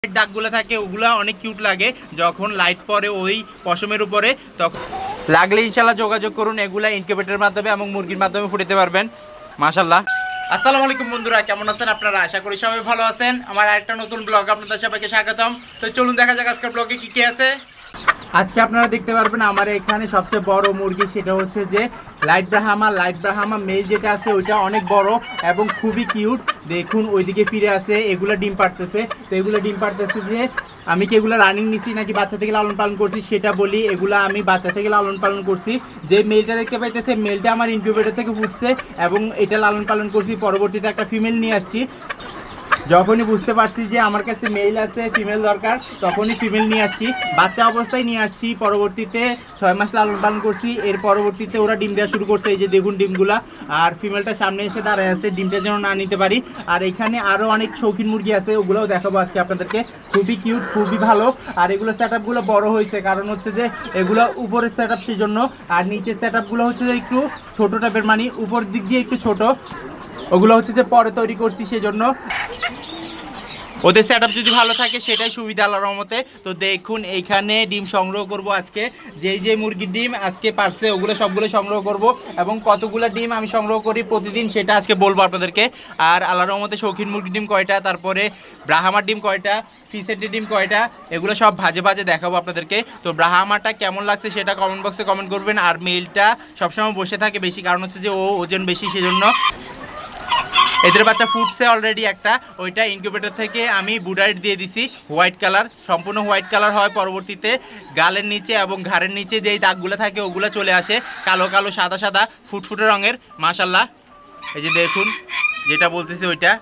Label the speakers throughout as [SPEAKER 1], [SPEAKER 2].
[SPEAKER 1] দাগগুলো থাকে ওগুলা অনেক কিউট লাগে যখন লাইট পড়ে ওই পশমের উপরে, তখন লাগলে ইনশাল্লাহ যোগাযোগ করুন। এগুলা ইনকিউবেটরের মাধ্যমে এবং মুরগির মাধ্যমে ফুটাতে পারবেন। মাশাল্লাহ। আসসালামু আলাইকুম বন্ধুরা, কেমন আছেন আপনারা? আশা করি সবাই ভালো আছেন। আমার আরেকটা নতুন ব্লগ আপনাদের সবাইকে স্বাগতম। তো চলুন দেখা যাক আজকের ব্লগে কি কি আছে। আজকে আপনারা দেখতে পারবেন আমার এখানে সবচেয়ে বড় মুরগি, সেটা হচ্ছে যে লাইট ব্রাহামা মেল যেটা আছে ওইটা অনেক বড় এবং খুবই কিউট। দেখুন ওইদিকে ফিরে আছে, এগুলো ডিম পাড়তেছে। তো এগুলো ডিম পাড়তেছে যে আমি কি এগুলো রানিং নিছি নাকি বাচ্চা থেকে লালন পালন করছি সেটা বলি। এগুলো আমি বাচ্চা থেকে লালন পালন করছি। যে মেলটা দেখতে পাইতেছে মেলটা আমার ইনকিউবেটর থেকে ফুটছে এবং এটা লালন পালন করছি। পরবর্তীতে একটা ফিমেল নিয়ে আসছি। যখনই বুঝতে পারছি যে আমার কাছে মেল আছে, ফিমেল দরকার, তখনই ফিমেল নিয়ে আসছি। বাচ্চা অবস্থায় নিয়ে আসছি, পরবর্তীতে 6 মাস লালন পালন করছি। এর পরবর্তীতে ওরা ডিম দেওয়া শুরু করছে। এই যে দেখুন ডিমগুলা, আর ফিমেলটা সামনে এসে দাঁড়ায় আছে ডিমটা যেন না নিতে পারি। আর এখানে আরও অনেক শৌখিন মুরগি আছে, ওগুলোও দেখাবো আজকে আপনাদেরকে। খুবই কিউট, খুবই ভালো। আর এগুলো সেট আপগুলো বড়ো হয়েছে, কারণ হচ্ছে যে এগুলো উপরের সেট আপ, সেই জন্য। আর নিচের সেট আপগুলো হচ্ছে যে একটু ছোটো টাইপের, মানে উপর দিক দিয়ে একটু ছোটো। ওগুলো হচ্ছে যে পরে তৈরি করছি, সেই জন্য ওদের সেট আপ যদি ভালো থাকে সেটাই সুবিধা আল্লাহর রহমতে। তো দেখুন এইখানে ডিম সংগ্রহ করব আজকে। যে মুরগির ডিম আজকে পারছে ওগুলো সবগুলো সংগ্রহ করব, এবং কতগুলো ডিম আমি সংগ্রহ করি প্রতিদিন সেটা আজকে বলবো আপনাদেরকে। আর আল্লাহর রহমতে শৌখিন মুরগির ডিম কয়টা, তারপরে ব্রাহামার ডিম কয়টা, ফিসেটের ডিম কয়টা, এগুলো সব ভাজে ভাজে দেখাবো আপনাদেরকে। তো ব্রাহামাটা কেমন লাগছে সেটা কমেন্ট বক্সে কমেন্ট করবেন। আর মেলটা সবসময় বসে থাকে বেশি, কারণ হচ্ছে যে ও ওজন বেশি, সেজন্য। এদের বাচ্চা ফুটছে অলরেডি একটা, ওইটা ইনকিউবেটর থেকে আমি বুডাইট দিয়ে দিছি। হোয়াইট কালার, সম্পূর্ণ হোয়াইট কালার হয়। পরবর্তীতে গালের নিচে এবং ঘাড়ের নিচে যেই দাগগুলো থাকে ওগুলো চলে আসে কালো কালো সাদা সাদা ফুটফুটে রঙের। মাশাল্লাহ। এই যে দেখুন যেটা বলতেছি ওইটা,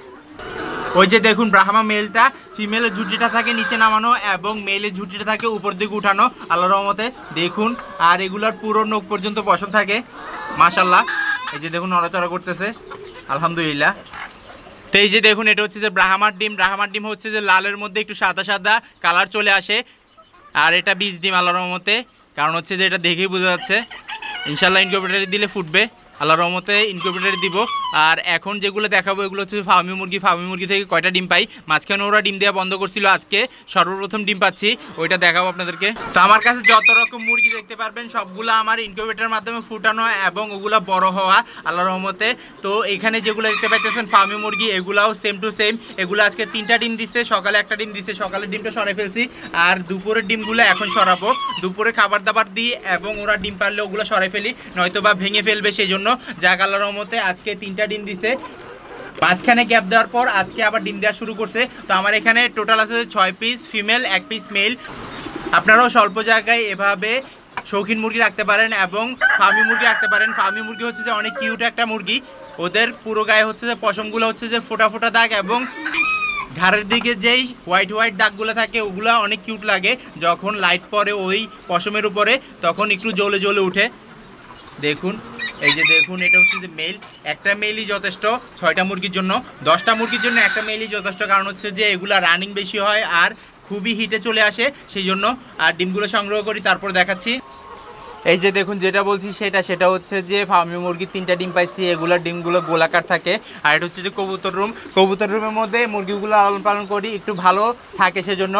[SPEAKER 1] ওই যে দেখুন ব্রাহ্মা মেলটা, ফিমেলের ঝুঁটিটা থাকে নিচে নামানো এবং মেলের ঝুঁটিটা থাকে উপর দিকে উঠানো আল্লাহর রহমতে। দেখুন, আর এগুলোর পুরো নখ পর্যন্ত পশম থাকে। মাশাল্লাহ। এই যে দেখুন নড়াচড়া করতেছে, আলহামদুলিল্লাহ। তো এই যে দেখুন এটা হচ্ছে যে ব্রাহ্মার ডিম হচ্ছে যে লালের মধ্যে একটু সাদা সাদা কালার চলে আসে। আর এটা বীজ ডিম আল্লাহর রহমতে, কারণ হচ্ছে যে এটা দেখেই বোঝা যাচ্ছে। ইনশাল্লাহ ইনকিউবেটরে দিলে ফুটবে, আল্লাহর রহমতে ইনকিউবেটরে দিব। আর এখন যেগুলো দেখাবো এগুলো হচ্ছে ফার্মি মুরগি থেকে কয়টা ডিম পাই। মাঝখানে ওরা ডিম দেওয়া বন্ধ করছিল, আজকে সর্বপ্রথম ডিম পাচ্ছি, ওইটা দেখাবো আপনাদেরকে। তো আমার কাছে যত রকম মুরগি দেখতে পারবেন সবগুলো আমার ইনকিউবেটরের মাধ্যমে ফুটানো এবং ওগুলো বড় হওয়া আল্লাহর রহমতে। তো এখানে যেগুলো দেখতে পাইতেছেন ফার্মি মুরগি, এগুলাও সেম টু সেম। এগুলো আজকে 3টা ডিম দিচ্ছে, সকালে একটা ডিম দিচ্ছে, সকালের ডিমটা সরাই ফেলছি। আর দুপুরের ডিমগুলো এখন সরাবো, দুপুরে খাবার দাবার দিই এবং ওরা ডিম পারলে ওগুলো সরাই ফেলি, নয়তো বা ভেঙে ফেলবে, সেই জন্য। যাক আল্লাহর রহমতে আজকে 3টা ডিম দিছে। মাঝখানে গ্যাপ দেওয়ার পর আজকে আবার ডিম দেওয়া শুরু করছে। তো আমার এখানে টোটাল আছে 6 পিস ফিমেল, 1 পিস মেল। আপনারাও স্বল্প জায়গায় এভাবে শৌখিন মুরগি রাখতে পারেন এবং ফার্মি মুরগি রাখতে পারেন। ফার্মি মুরগি হচ্ছে যে অনেক কিউট একটা মুরগি। ওদের পুরো গায়ে হচ্ছে যে পশমগুলো হচ্ছে যে ফোটা ফোটা দাগ এবং ঘাড়ের দিকে যেই হোয়াইট দাগগুলো থাকে ওগুলো অনেক কিউট লাগে। যখন লাইট পড়ে ওই পশমের উপরে তখন একটু জ্বলে জ্বলে উঠে। দেখুন এই যে দেখুন এটা হচ্ছে যে মেল, একটা মেলই যথেষ্ট 6টা মুরগির জন্য। 10টা মুরগির জন্য একটা মেলই যথেষ্ট, কারণ হচ্ছে যে এগুলা রানিং বেশি হয় আর খুবই হিটে চলে আসে, সেই জন্য। আর ডিমগুলো সংগ্রহ করি, তারপর দেখাচ্ছি। এই যে দেখুন যেটা বলছি সেটা হচ্ছে যে ফার্মি মুরগির 3টা ডিম পাইছি। এগুলোর ডিমগুলো গোলাকার থাকে। আর এটা হচ্ছে যে কবুতর রুমের মধ্যে মুরগিগুলো লালন পালন করি, একটু ভালো থাকে, সেজন্য।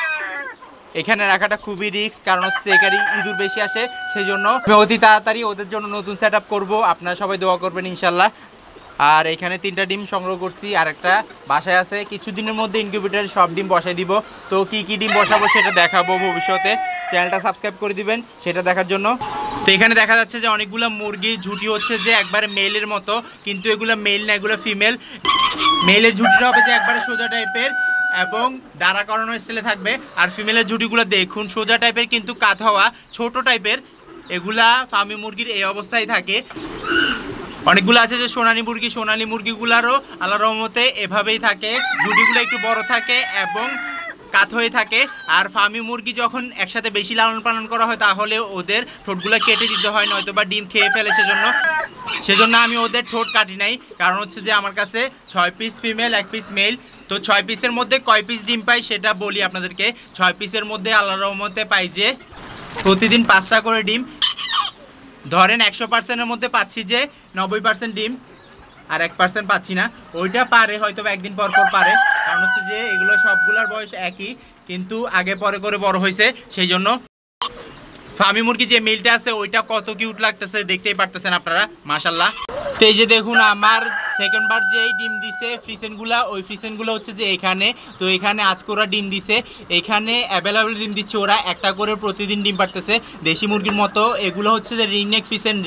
[SPEAKER 1] এখানে রাখাটা খুবই রিস্ক, কারণ হচ্ছে এখানে ইঁদুর বেশি আসে, সেই জন্য অতি তাড়াতাড়ি ওদের জন্য নতুন সেট আপ করবো। আপনারা সবাই দোয়া করবেন ইনশাল্লাহ। আর এখানে 3টা ডিম সংগ্রহ করছি, আর একটা বাসায় আছে। কিছুদিনের মধ্যে ইনকিউবেটরে সব ডিম বসাই দিব। তো কি ডিম বসাবো সেটা দেখাবো ভবিষ্যতে। চ্যানেলটা সাবস্ক্রাইব করে দিবেন সেটা দেখার জন্য। তো এখানে দেখা যাচ্ছে যে অনেকগুলো মুরগির ঝুঁটি হচ্ছে যে একবারে মেলের মতো, কিন্তু এগুলো মেল না, এগুলো ফিমেল। মেলের ঝুঁটিটা হবে যে একবারে সোজা টাইপের এবং দাঁড়া করানো স্টাইলে থাকবে। আর ফিমেলের ঝুঁটিগুলো দেখুন সোজা টাইপের কিন্তু কাত হওয়া, ছোট টাইপের। এগুলা ফার্মি মুরগির এই অবস্থায় থাকে। অনেকগুলো আছে যে সোনালী মুরগিগুলারও আল্লাহর রহমতে এভাবেই থাকে, ঝুঁটিগুলো একটু বড় থাকে এবং কাত হয়ে থাকে। আর ফার্মি মুরগি যখন একসাথে বেশি লালন পালন করা হয় তাহলে ওদের ঠোঁটগুলো কেটে দিতে হয়, নয়তো বা ডিম খেয়ে ফেলে, সেজন্য আমি ওদের ঠোঁট কাটি নাই। কারণ হচ্ছে যে আমার কাছে 6 পিস ফিমেল, 1 পিস মেল। তো 6 পিসের মধ্যে কয় পিস ডিম পাই সেটা বলি আপনাদেরকে। 6 পিসের মধ্যে আল্লাহর রহমতে পাই যে প্রতিদিন 5টা করে ডিম। ধরেন 100%-এর মধ্যে পাচ্ছি যে 90% ডিম। আর 1% পাচ্ছি না। ওইটা পারে হয়তো একদিন পর পর পারে, কারণ হচ্ছে যে এগুলো সবগুলোর বয়স একই, কিন্তু আগে পরে করে বড় হয়েছে সেই জন্য। ফার্মি মুরগি যে মেলটা আছে ওইটা কত কিউট লাগতেছে দেখতেই পারতেছেন আপনারা, মাশাল্লাহ। তো এই যে দেখুন আমার সেকেন্ড বার যেই ডিম দিছে ফ্রিসেনগুলা, ওই ফ্রিসেনগুলো হচ্ছে যে এখানে, তো এখানে আজকে ওরা ডিম দিছে, এখানে অ্যাভেলেবেল ডিম দিচ্ছে ওরা, একটা করে প্রতিদিন ডিম পারতেছে দেশি মুরগির মতো। এগুলো হচ্ছে যে রিংনেক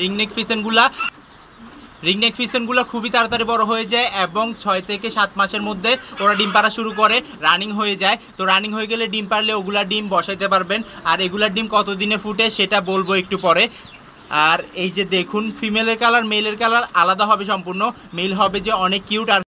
[SPEAKER 1] ফিসেনগুলো খুবই তাড়াতাড়ি বড় হয়ে যায় এবং 6 থেকে 7 মাসের মধ্যে ওরা ডিম পাড়া শুরু করে, রানিং হয়ে যায়। তো রানিং হয়ে গেলে ডিম পারলে ওগুলা ডিম বসাইতে পারবেন। আর এগুলার ডিম কতদিনে ফুটে সেটা বলবো একটু পরে। আর এই যে দেখুন ফিমেলের কালার মেলের কালার আলাদা হবে সম্পূর্ণ, মেল হবে যে অনেক কিউট আর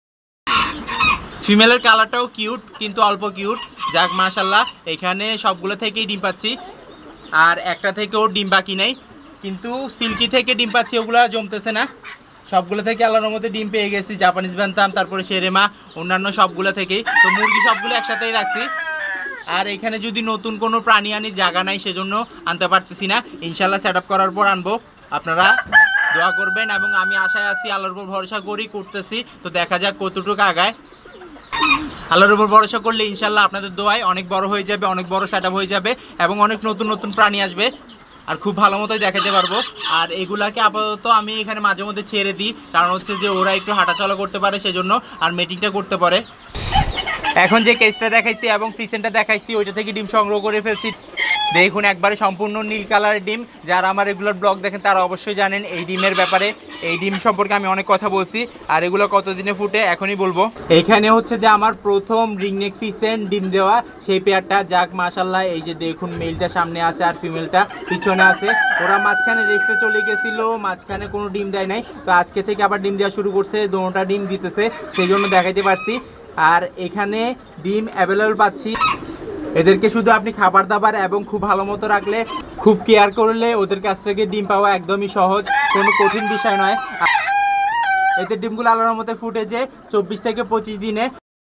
[SPEAKER 1] ফিমেলের কালারটাও কিউট কিন্তু অল্প কিউট। যাক মাশাল্লাহ, এখানে সবগুলো থেকেই ডিম পাচ্ছি, আর একটা থেকেও ডিম বাকি নেই, কিন্তু সিল্কি থেকে ডিম পাচ্ছি ওগুলো জমতেছে না। সবগুলো থেকে আল্লাহর মধ্যে ডিম পেয়ে গেছি, জাপানিজ ব্যান্তাম, তারপরে শেরেমা, অন্যান্য সবগুলো থেকেই। তো মুরগি সবগুলো একসাথেই রাখছি। আর এখানে যদি নতুন কোনো প্রাণী আনি জায়গা নাই সেজন্য আনতে পারতেছি না, ইনশাল্লাহ সেট আপ করার পর আনবো। আপনারা দোয়া করবেন এবং আমি আশায় আছি, আল্লাহর উপর ভরসা করি, করতেছি। তো দেখা যাক কতটুকু আগায়। আল্লাহর উপর ভরসা করলে ইনশাল্লাহ আপনাদের দোয়ায় অনেক বড় হয়ে যাবে, অনেক বড় সেট আপ হয়ে যাবে এবং অনেক নতুন নতুন প্রাণী আসবে আর খুব ভালো মতোই দেখাতে পারবো। আর এগুলাকে আপাতত আমি এখানে মাঝে মধ্যে ছেড়ে দিই, কারণ হচ্ছে যে ওরা একটু হাঁটাচলা করতে পারে সেজন্য, আর মিটিংটা করতে পারে। এখন যে কেসটা দেখাইছি এবং ফ্রিসেনটা দেখাইছি ওইটা থেকে ডিম সংগ্রহ করে ফেলছি। দেখুন একবারে সম্পূর্ণ নীল কালারের ডিম। যারা আমার রেগুলার ব্লগ দেখেন তারা অবশ্যই জানেন এই ডিমের ব্যাপারে, এই ডিম সম্পর্কে আমি অনেক কথা বলছি। আর এগুলো কতদিনে ফুটে এখনই বলবো। এইখানে হচ্ছে যে আমার প্রথম রিংনেক ফিসেন ডিম দেওয়া সেই পেয়ারটা, যাক মাশাল্লাহ। এই যে দেখুন মেলটা সামনে আছে আর ফিমেলটা পিছনে আছে। ওরা মাঝখানে রেস্টে চলে গেছিল, মাঝখানে কোনো ডিম দেয় নাই, তো আজকে থেকে আবার ডিম দেওয়া শুরু করছে, দুটোটা ডিম দিতেছে সেই জন্য দেখাইতে পারছি। আর এখানে ডিম অ্যাভেলেবল পাচ্ছি। এদেরকে শুধু আপনি খাবার দাবার এবং খুব ভালো মতো রাখলে, খুব কেয়ার করলে ওদের কাছ থেকে ডিম পাওয়া একদমই সহজ, কোনো কঠিন বিষয় নয়। এদের ডিমগুলো আল্লাহর মধ্যে ফুটে যে 24 থেকে 25 দিনে।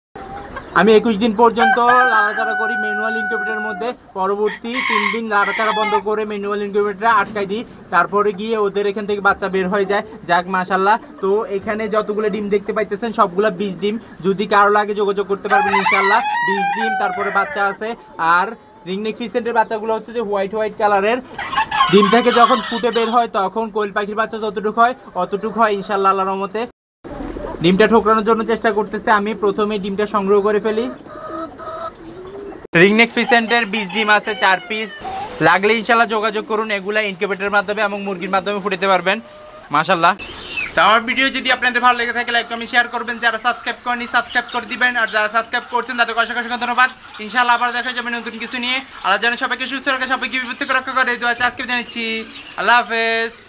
[SPEAKER 1] আমি 21 দিন পর্যন্ত লাড়াচাড়া করি ম্যানুয়াল ইনকিউবেটরের মধ্যে, পরবর্তী 3 দিন লাড়াচাড়া বন্ধ করে ম্যানুয়াল ইনকিউবেটরে আটকাই দিই, তারপরে গিয়ে ওদের এখান থেকে বাচ্চা বের হয়ে যায়। যাক মাশাল্লাহ। তো এখানে যতগুলো ডিম দেখতে পাইতেছেন সবগুলো 20 ডিম, যদি কারো লাগে যোগাযোগ করতে পারবেন ইনশাল্লাহ। 20 ডিম, তারপরে বাচ্চা আছে। আর রিংনেক ফিসেন্টের বাচ্চাগুলো হচ্ছে যে হোয়াইট কালারের। ডিম থেকে যখন ফুটে বের হয় তখন কোয়েল পাখির বাচ্চা যতটুকু হয় অতটুকু হয় ইনশাল্লাহ আল্লাহর রহমতে। ডিমটা ঠোকরানোর জন্য চেষ্টা করতেছে, আমি প্রথমে ডিমটা সংগ্রহ করে ফেলি। রিংনেক ফিসেন্টের 20 ডিম আছে 4 পিস, লাগলে ইনশাল্লাহ যোগাযোগ করুন। এগুলা ইনকিউবেটরের মাধ্যমে এবং মুরগির মাধ্যমে ফুটাতে পারবেন মাশাল্লাহ। তো আমার ভিডিও যদি আপনাদের ভালো লেগে থাকে লাইক কমেন্ট শেয়ার করবেন, যারা সাবস্ক্রাইব করেনি সাবস্ক্রাইব করে দিবেন, আর যারা সাবস্ক্রাইব করছেন তাদেরকে অসংখ্য ধন্যবাদ। ইনশাল্লাহ আবার দেখা যাবে নতুন কিছু নিয়ে। আল্লাহ যেন সবাইকে সুস্থ রাখে, সবাইকে বিপদ থেকে রক্ষা করে। এই দোয়া আজকে জানাচ্ছি। আল্লাহ হাফেজ।